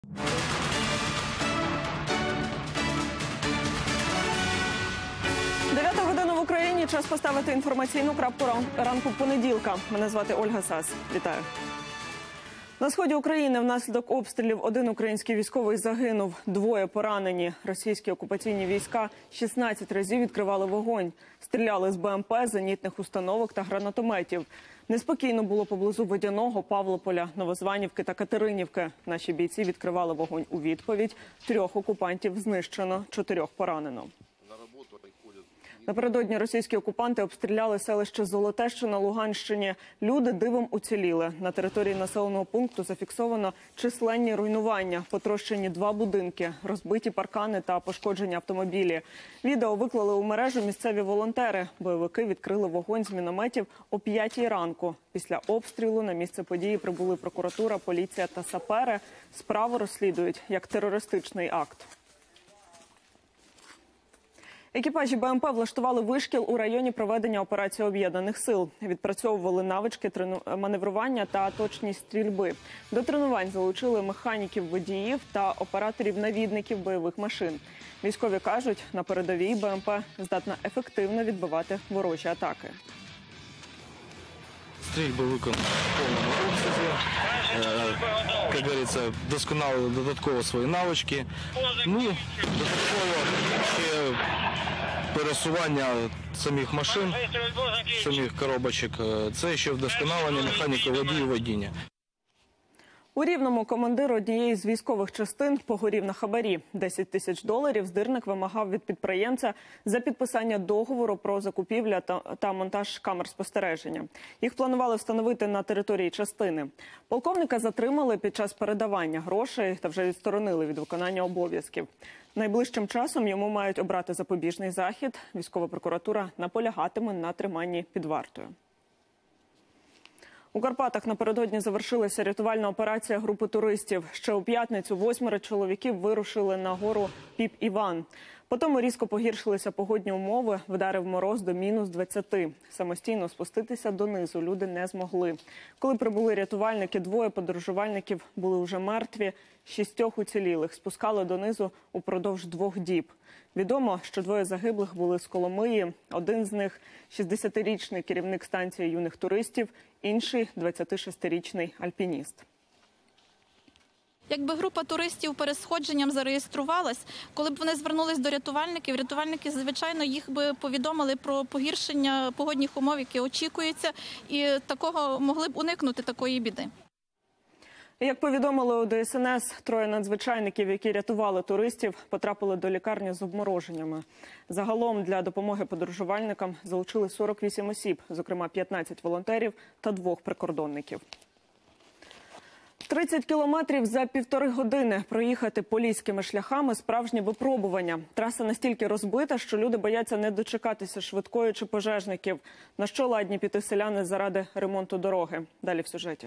Дев'ята година в Україні. Час поставити інформаційну крапку ранку понеділка. Мене звати Ольга Сас. Вітаю. На сході України внаслідок обстрілів один український військовий загинув, двоє поранені. Російські окупаційні війська 16 разів відкривали вогонь. Стріляли з БМП, зенітних установок та гранатометів. Неспокійно було поблизу Водяного, Павлополя, Новозванівки та Катеринівки. Наші бійці відкривали вогонь у відповідь. 3 окупантів знищено, 4 поранено. Напередодні російські окупанти обстріляли селище Золоте, що на Луганщині. Люди дивом уціліли. На території населеного пункту зафіксовано численні руйнування. Потрощені 2 будинки, розбиті паркани та пошкоджені автомобілі. Відео виклали у мережу місцеві волонтери. Бойовики відкрили вогонь з мінометів о 5-й ранку. Після обстрілу на місце події прибули прокуратура, поліція та сапери. Справу розслідують як терористичний акт. Екіпажі БМП влаштували вишкіл у районі проведення операції Об'єднаних сил. Відпрацьовували навички маневрування та точність стрільби. До тренувань залучили механіків, водіїв та операторів-навідників бойових машин. Військові кажуть, на передовій БМП здатна ефективно відбивати ворожі атаки. Стрільби виконані в повному обсязі. Як говориться, досконали додатково свої навички. Додатково ще пересування самих машин, самих коробочок. Це ще вдосконалення механіки водіїв водіння. У Рівному командир однієї з військових частин погорів на хабарі. $10 000 здирник вимагав від підприємця за підписання договору про закупівлю та монтаж камер спостереження. Їх планували встановити на території частини. Полковника затримали під час передавання грошей та вже відсторонили від виконання обов'язків. Найближчим часом йому мають обрати запобіжний захід. Військова прокуратура наполягатиме на триманні під вартою. У Карпатах напередодні завершилася рятувальна операція групи туристів. Ще у п'ятницю 8 чоловіків вирушили на гору Піп-Іван. Потім різко погіршилися погодні умови, вдарив мороз до -20. Самостійно спуститися донизу люди не змогли. Коли прибули рятувальники, 2 подорожувальників були вже мертві, 6 уцілілих спускали донизу упродовж 2 діб. Відомо, що 2 загиблих були з Коломиї. Один з них – 60-річний керівник станції юних туристів, інший – 26-річний альпініст. Якби група туристів перед сходженням зареєструвалась, коли б вони звернулись до рятувальників, рятувальники, звичайно, їх би повідомили про погіршення погодних умов, які очікуються, і такого могли б уникнути такої біди. Як повідомили у ДСНС, 3 надзвичайників, які рятували туристів, потрапили до лікарні з обмороженнями. Загалом для допомоги подорожувальникам залучили 48 осіб, зокрема 15 волонтерів та 2 прикордонників. 30 кілометрів за 1,5 години проїхати поліськими шляхами – справжнє випробування. Траса настільки розбита, що люди бояться не дочекатися швидкої чи пожежників. На що ладні піти селяни заради ремонту дороги? Далі в сюжеті.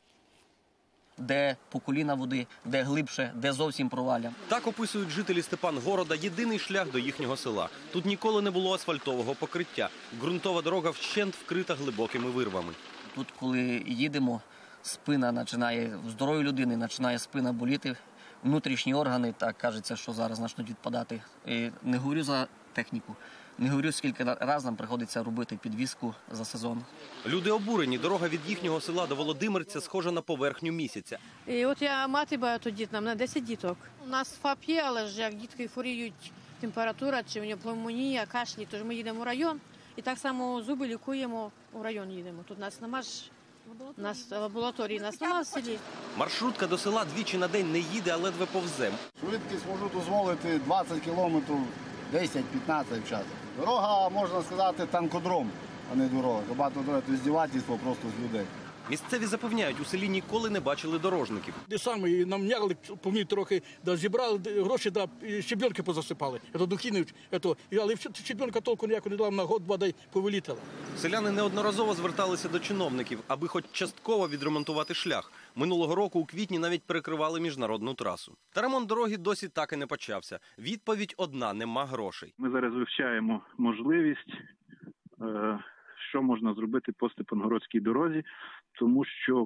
Де по коліна води, де глибше, де зовсім провалля. Так описують жителі Степангорода єдиний шлях до їхнього села. Тут ніколи не було асфальтового покриття. Ґрунтова дорога вщент вкрита глибокими вирвами. Тут, коли їдемо, спина починає, в здорової людини починає спина боліти, внутрішні органи, так кажеться, що зараз почнуть відпадати. І не говорю за техніку. Не говорю, скільки разів нам приходиться робити підвізку за сезон. Люди обурені. Дорога від їхнього села до Володимирця схожа на поверхню місяця. І от я мати багатодітна, в мене 10 діток. У нас ФАП є, але ж як дітки хворіють, температура, чи в нього пневмонія, кашлі, тож ми їдемо в район. І так само зуби лікуємо, в район їдемо. Тут нас нема ж, нас лабораторії, нас нема в селі. Маршрутка до села двічі на день не їде, а ледве повзе. Швидкість можу дозволити 20 кілометрів, 10-15 в час. Дорога, можна сказати, танкодром, а не дорога. Багато дороги – це здівательство просто з людей. Місцеві запевняють, у селі ніколи не бачили дорожників. Де саме нам м'ягли, помніть, трохи, зібрали гроші, щебенки позасипали. Це духіни, але щебенка толку ніяку не дала, на год води повилітала. Селяни неодноразово зверталися до чиновників, аби хоч частково відремонтувати шлях. Минулого року у квітні навіть перекривали міжнародну трасу. Та ремонт дороги досі так і не почався. Відповідь одна – нема грошей. Ми зараз вивчаємо можливість, що можна зробити по Степангородській дорозі, тому що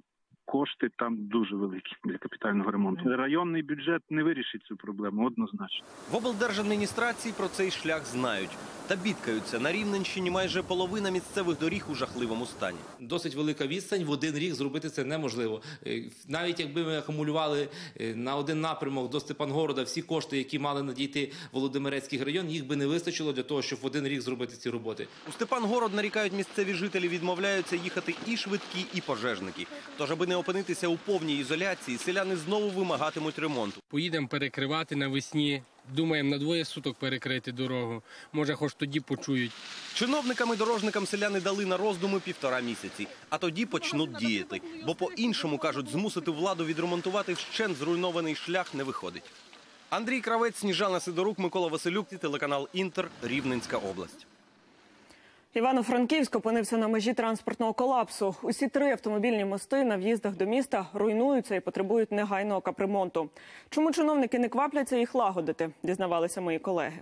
кошти там дуже великі для капітального ремонту. Районний бюджет не вирішить цю проблему однозначно. В облдержадміністрації про цей шлях знають. Та бідкаються, на Рівненщині майже половина місцевих доріг у жахливому стані. Досить велика відстань, в один рік зробити це неможливо. Навіть якби ми акумулювали на один напрямок до Степангорода всі кошти, які мали надійти в Володимирецький район, їх би не вистачило для того, щоб в один рік зробити ці роботи. У Степангород, нарікають місцеві жителі, відмовляються їхати і швидкі, і пожежники. Тож, аби не опинитися у повній ізоляції, селяни знову вимагатимуть ремонту. Поїдемо перекривати навесні. Думаємо, на 2 суток перекрити дорогу. Може, хоч тоді почують. Чиновникам і дорожникам селяни дали на роздуми 1,5 місяці. А тоді почнуть діяти. Бо по-іншому, кажуть, змусити владу відремонтувати вщент зруйнований шлях не виходить. Андрій Кравець, Сніжана Сидорук, Микола Василюк, телеканал «Інтер», Рівненська область. Івано-Франківськ опинився на межі транспортного колапсу. Усі 3 автомобільні мости на в'їздах до міста руйнуються і потребують негайного капремонту. Чому чиновники не квапляться їх лагодити, дізнавалися мої колеги.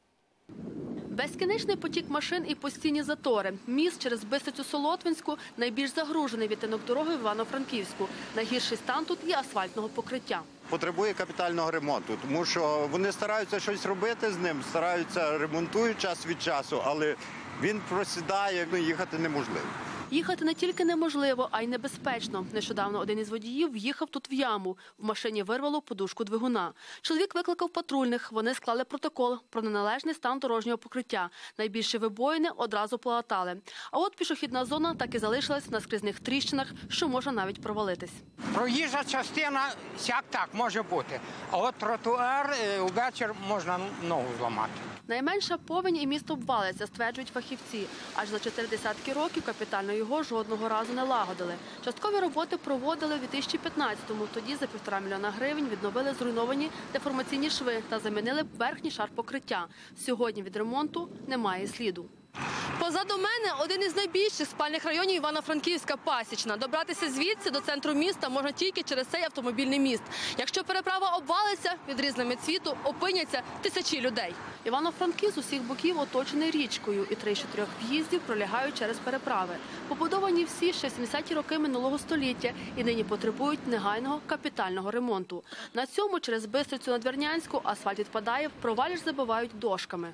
Безкінечний потік машин і постійні затори. Міст через Бистрицю-Солотвинську – найбільш загружений відтинок дороги в Івано-Франківську. Найгірший стан тут і асфальтного покриття. Потребує капітального ремонту, тому що вони стараються щось робити з ним, стараються, ремонтують час від часу, але він просідає, їхати неможливо. Їхати не тільки неможливо, а й небезпечно. Нещодавно один із водіїв в'їхав тут в яму. В машині вирвало подушку двигуна. Чоловік викликав патрульних. Вони склали протокол про неналежний стан дорожнього покриття. Найбільші вибоїни одразу полатали. А от пішохідна зона так і залишилась на скрізних тріщинах, що може навіть провалитись. Проїжджа частина сяк-так може бути, а от тротуар увечір можна ногу зламати. Найменша повінь і місто обвалиться, стверджують фахівці. Аж за 40 років капітально його жодного разу не лагодили. Часткові роботи проводили у 2015-му. Тоді за 1,5 мільйона гривень відновили зруйновані деформаційні шви та замінили верхній шар покриття. Сьогодні від ремонту немає сліду. Позаду мене один із найбільших спальних районів Івано-Франківська – Пасічна. Добратися звідси до центру міста можна тільки через цей автомобільний міст. Якщо переправа обвалиться, відрізними цвіту опиняться тисячі людей. Івано-Франківськ з усіх боків оточений річкою, і 3 з 4 в'їздів пролягають через переправи. Побудовані всі ще в 70-ті роки минулого століття і нині потребують негайного капітального ремонту. На цьому через Бистрицю Надвірнянську асфальт відпадає, провалля ж забивають дошками.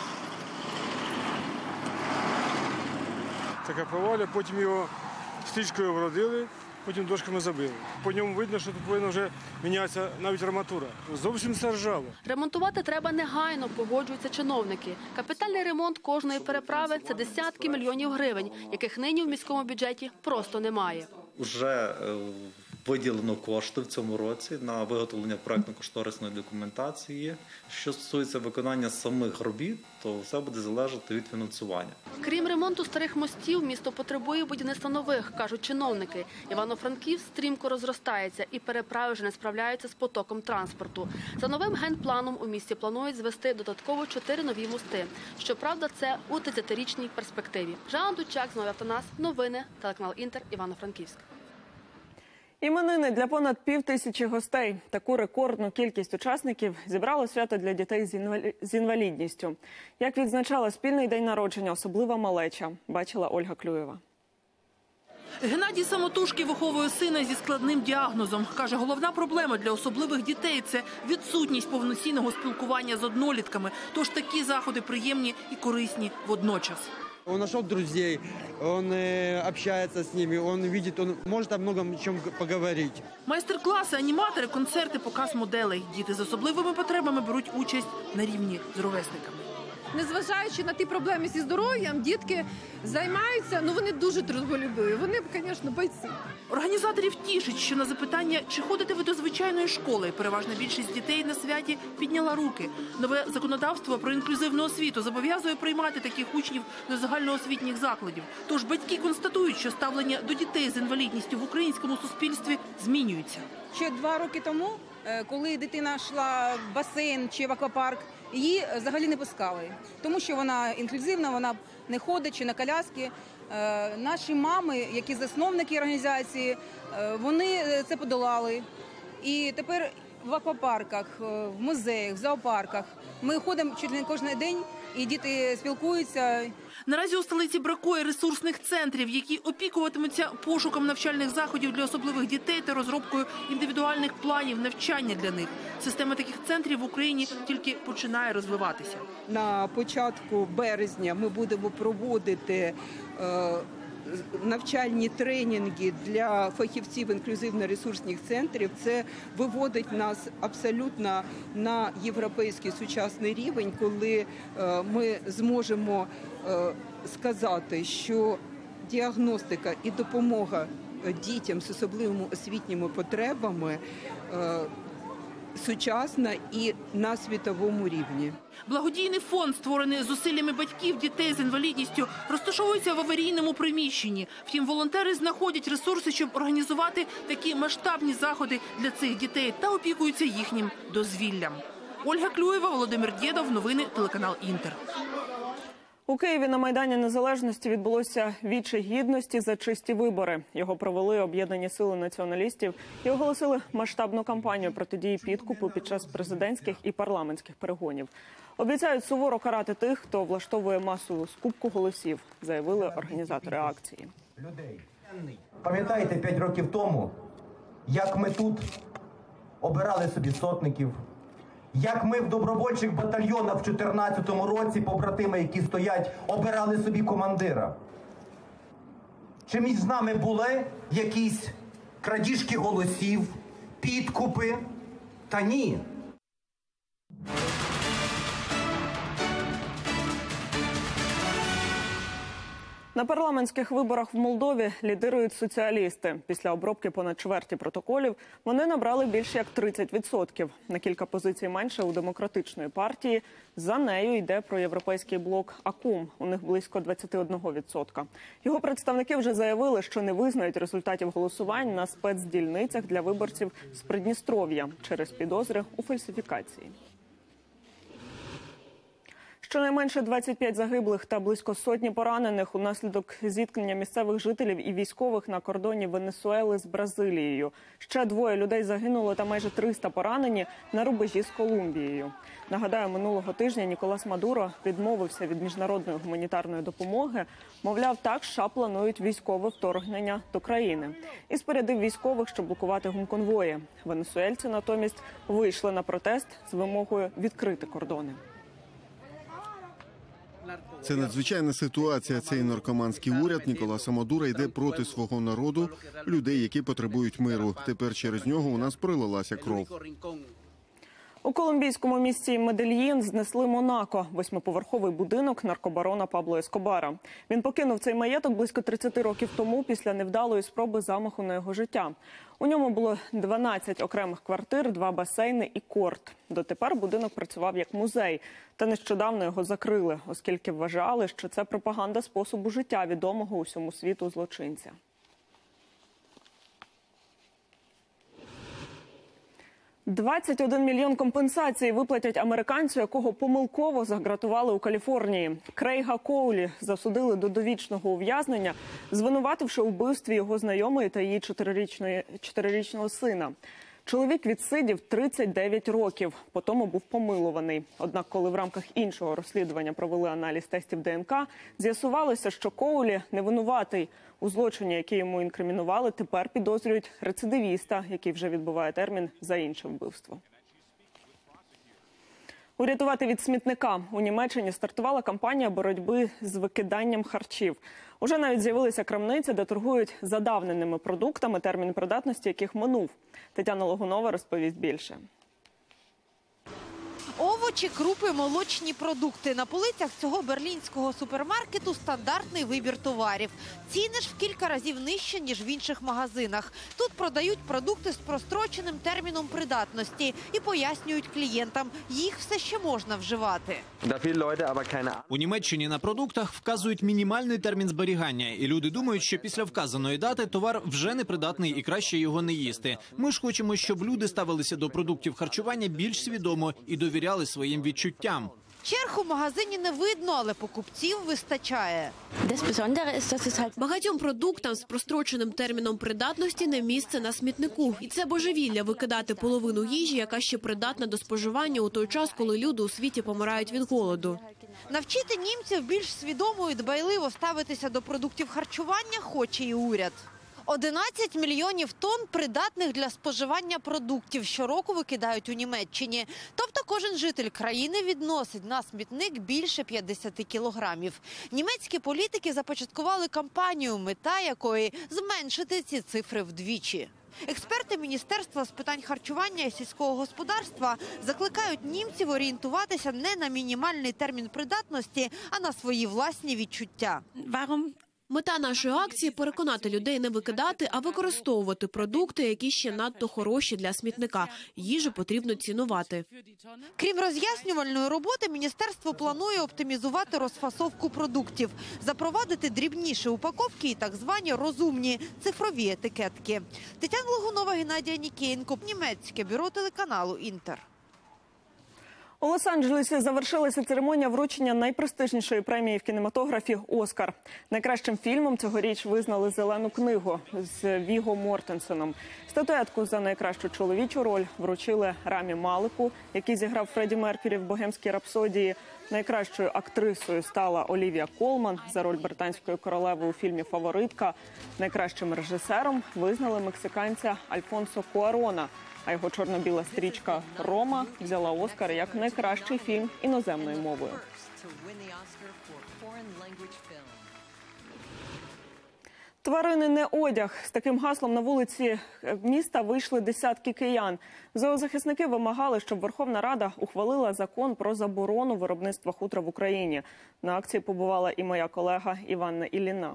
Таке провалля, потім його стрічкою вродили, потім дошками забили. По ньому видно, що тут повинна вже мінятися навіть арматура. Зовсім все ржаво. Ремонтувати треба негайно, погоджуються чиновники. Капітальний ремонт кожної переправи – це десятки мільйонів гривень, яких нині в міському бюджеті просто немає. Уже виділено кошти в цьому році на виготовлення проектно-кошторисної документації. Що стосується виконання самих робіт, то все буде залежати від фінансування. Крім ремонту старих мостів, місто потребує будівництва нових, кажуть чиновники. Івано-Франківськ стрімко розростається і переправи вже не справляються з потоком транспорту. За новим генпланом у місті планують звести додатково 4 нові мости. Щоправда, це у 30-річній перспективі. Жанна Дучак, Знову Автонас, новини, телеканал «Інтер», Івано-Франківськ. Іменини для понад 5000 гостей. Таку рекордну кількість учасників зібрало свято для дітей з інвалідністю. Як відзначала спільний день народження особлива малеча, бачила Ольга Клюєва. Геннадій самотужки виховує сина зі складним діагнозом. Каже, головна проблема для особливих дітей – це відсутність повноцінного спілкування з однолітками. Тож такі заходи приємні і корисні водночас. Он нашел друзей, он общается с ними, он видит, он может о многом чем поговорить. Майстер-класи, аніматори, концерти, показ моделей. Діти з особливими потребами беруть участь на рівні з ровесниками. Незважаючи на ті проблеми зі здоров'ям, дітки займаються, вони дуже трудолюбиві, вони, звісно, бойці. Організаторів тішить, що на запитання, чи ходите ви до звичайної школи, переважна більшість дітей на святі підняла руки. Нове законодавство про інклюзивну освіту зобов'язує приймати таких учнів до загальноосвітніх закладів. Тож батьки констатують, що ставлення до дітей з інвалідністю в українському суспільстві змінюється. Ще 2 роки тому, коли дитина йшла в басейн чи в аквапарк, її взагалі не пускали, тому що вона інклюзивна, вона не ходить чи на коляски. Наші мами, які засновники організації, вони це подолали. І тепер в аквапарках, в музеях, в зоопарках. Ми ходимо чуть не кожен день, і діти спілкуються. Наразі у столиці бракує ресурсних центрів, які опікуватимуться пошуком навчальних заходів для особливих дітей та розробкою індивідуальних планів навчання для них. Система таких центрів в Україні тільки починає розвиватися. На початку березня ми будемо проводити навчальні тренінги для фахівців інклюзивно-ресурсних центрів. Це виводить нас абсолютно на європейський сучасний рівень, коли ми зможемо сказати, що діагностика і допомога дітям з особливими освітніми потребами сучасна і на світовому рівні. Благодійний фонд, створений зусиллями батьків дітей з інвалідністю, розташовується в аварійному приміщенні. Втім, волонтери знаходять ресурси, щоб організувати такі масштабні заходи для цих дітей та опікуються їхнім дозвіллям. Ольга Клюєва, Володимир Дєдов, новини, телеканал «Інтер». У Києві на Майдані Незалежності відбулося віче гідності за чисті вибори. Його провели об'єднані сили націоналістів і оголосили масштабну кампанію протидії підкупу під час президентських і парламентських перегонів. Обіцяють суворо карати тих, хто влаштовує масову скупку голосів, заявили організатори акції. Пам'ятаєте 5 років тому, як ми тут обирали собі сотників, як ми в добровольчих батальйонах в 2014 році, побратими, які стоять, обирали собі командира. Чи між нами були якісь крадіжки голосів, підкупи? Та ні. На парламентських виборах в Молдові лідирують соціалісти. Після обробки понад чверті протоколів вони набрали більше як 30%. На кілька позицій менше у демократичної партії. За нею йде проєвропейський блок АКУМ. У них близько 21%. Його представники вже заявили, що не визнають результатів голосувань на спецдільницях для виборців з Придністров'я через підозри у фальсифікації. Щонайменше 25 загиблих та близько сотні поранених унаслідок зіткнення місцевих жителів і військових на кордоні Венесуели з Бразилією. Ще 2 людей загинули та майже 300 поранені на рубежі з Колумбією. Нагадаю, минулого тижня Ніколас Мадуро відмовився від міжнародної гуманітарної допомоги. Мовляв, так США планують військове вторгнення до країни. І спорядив військових, щоб блокувати гумконвої. Венесуельці натомість вийшли на протест з вимогою відкрити кордони. Це надзвичайна ситуація. Цей наркоманський уряд Ніколаса Мадуро йде проти свого народу, людей, які потребують миру. Тепер через нього у нас пролилася кров. У колумбійському місті Медельїн знесли Монако – 8-поверховий будинок наркобарона Пабло Ескобара. Він покинув цей маєток близько 30 років тому після невдалої спроби замаху на його життя. У ньому було 12 окремих квартир, 2 басейни і корт. Дотепер будинок працював як музей. Та нещодавно його закрили, оскільки вважали, що це пропаганда способу життя відомого усьому світу злочинця. $21 мільйон компенсацій виплатять американцю, якого помилково загратували у Каліфорнії. Крейга Коулі засудили до довічного ув'язнення, звинувативши у вбивстві його знайомої та її 4-річного сина. Чоловік відсидів 39 років, потім був помилуваний. Однак, коли в рамках іншого розслідування провели аналіз тестів ДНК, з'ясувалося, що Коулі не винуватий. У злочині, який йому інкримінували, тепер підозрюють рецидивіста, який вже відбуває термін за інше вбивство. Урятувати від смітника. У Німеччині стартувала кампанія боротьби з викиданням харчів. Уже навіть з'явилися крамниці, де торгують задавненими продуктами, термін придатності яких минув. Тетяна Логунова розповість більше. Овочі, крупи, молочні продукти. На полицях цього берлінського супермаркету стандартний вибір товарів. Ціни ж в кілька разів нижче, ніж в інших магазинах. Тут продають продукти з простроченим терміном придатності і пояснюють клієнтам, їх все ще можна вживати. У Німеччині на продуктах вказують мінімальний термін зберігання, і люди думають, що після вказаної дати товар вже непридатний і краще його не їсти. Ми ж хочемо, щоб люди ставилися до продуктів харчування більш свідомо і довіряли своїм відчуттям. Черг у магазині не видно, але покупців вистачає. Багатьом продуктам з простроченим терміном придатності не місце на смітнику. І це божевілля викидати половину їжі, яка ще придатна до споживання у той час, коли люди у світі помирають від голоду. Навчити німців більш свідомо і дбайливо ставитися до продуктів харчування хоче і уряд. 11 мільйонів тонн придатних для споживання продуктів щороку викидають у Німеччині. Тобто кожен житель країни відносить на смітник більше 50 кілограмів. Німецькі політики започаткували кампанію, мета якої – зменшити ці цифри вдвічі. Експерти Міністерства з питань харчування і сільського господарства закликають німців орієнтуватися не на мінімальний термін придатності, а на свої власні відчуття. Мета нашої акції – переконати людей не викидати, а використовувати продукти, які ще надто хороші для смітника. Їжу потрібно цінувати. Крім роз'яснювальної роботи, міністерство планує оптимізувати розфасовку продуктів, запровадити дрібніші упаковки і так звані розумні цифрові етикетки. Тетяна Логунова, Геннадій Нікієнко, німецьке бюро телеканалу «Інтер». У Лос-Анджелесі завершилася церемонія вручення найпрестижнішої премії в кінематографі «Оскар». Найкращим фільмом цьогоріч визнали «Зелену книгу» з Віго Мортенсеном. Статуетку за найкращу чоловічу роль вручили Рамі Малеку, який зіграв Фредді Меркюрі в «Богемській рапсодії». Найкращою актрисою стала Олівія Колман за роль британської королеви у фільмі «Фаворитка». Найкращим режисером визнали мексиканця Альфонсо Куарона. А його чорно-біла стрічка «Рома» взяла Оскар як найкращий фільм іноземною мовою. Тварини не одяг. З таким гаслом на вулиці міста вийшли десятки киян. Зоозахисники вимагали, щоб Верховна Рада ухвалила закон про заборону виробництва хутра в Україні. На акції побувала і моя колега Іванна Ілліна.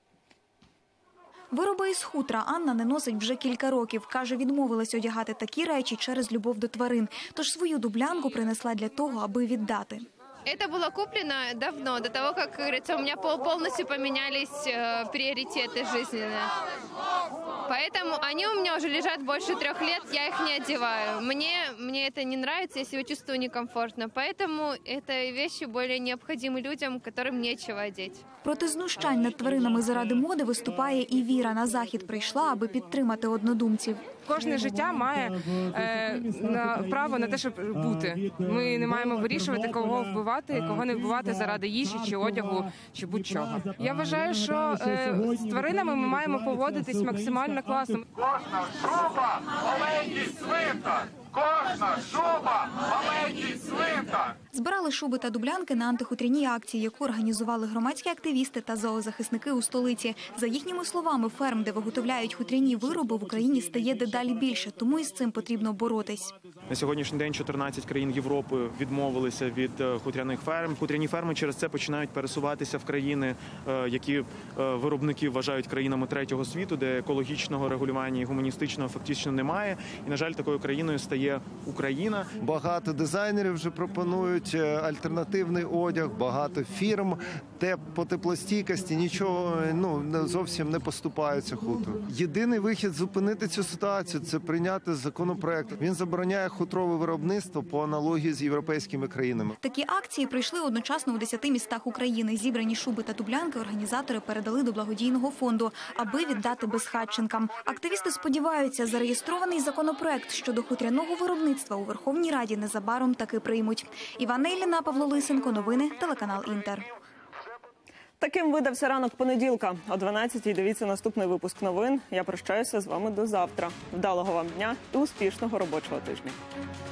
Вироби із хутра Анна не носить вже кілька років. Каже, відмовилась одягати такі речі через любов до тварин. Тож свою дублянку принесла для того, аби віддати. Это было куплено давно, до того, как, говорится, у меня полностью поменялись приоритеты жизненные. Поэтому они у меня уже лежат больше 3 лет, я их не одеваю. Мне это не нравится, я себя чувствую некомфортно. Поэтому это вещи более необходимы людям, которым нечего одеть. Проти знущань над тваринами заради моди виступає і Віра. На захід прийшла, аби підтримати однодумців. Кожне життя має право на те, щоб бути. Ми не маємо вирішувати, кого вбивати, кого не вбивати заради їжі, чи одягу, чи будь-чого. Я вважаю, що з тваринами ми маємо поводитись максимально класно. Кожна шуба – маленький свинка! Кожна шуба – маленький свинка! Збирали шуби та дублянки на антихутряній акції, яку організували громадські активісти та зоозахисники у столиці. За їхніми словами, ферм, де виготовляють хутряні вироби, в Україні стає дедалі більше, тому із цим потрібно боротись. На сьогоднішній день 14 країн Європи відмовилися від хутряних ферм. Хутряні ферми через це починають пересуватися в країни, які виробники вважають країнами третього світу, де екологічного регулювання і гуманістичного фактично немає. І, на жаль, такою країною стає Україна. Багато дизайнерів вже пропонують альтернативний одяг, багато фірм, по теплостійкості нічого зовсім не поступаються хутру. Єдиний вихід зупинити цю ситуацію – це прийняти законопроект. Він забороняє хутрове виробництво по аналогії з європейськими країнами. Такі акції пройшли одночасно у 10 містах України. Зібрані шуби та дублянки організатори передали до благодійного фонду, аби віддати безхатченкам. Активісти сподіваються, зареєстрований законопроект щодо хутряного виробництва у Верховній Раді незабаром таки приймуть. Іванна Ілліна, Павло Лисенко. Новини. Телеканал «Інтер». Таким видався ранок понеділка. О 12-й дивіться наступний випуск новин. Я прощаюся з вами до завтра. Вдалого вам дня і успішного робочого тижня.